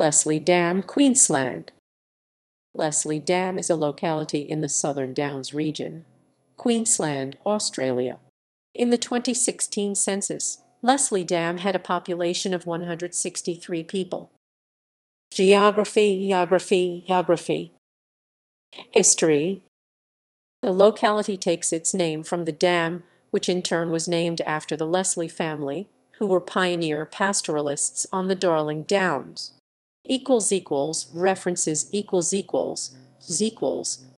Leslie Dam, Queensland. Leslie Dam is a locality in the Southern Downs region, Queensland, Australia. In the 2016 census, Leslie Dam had a population of 163 people. Geography. History. The locality takes its name from the dam, which in turn was named after the Leslie family, who were pioneer pastoralists on the Darling Downs. References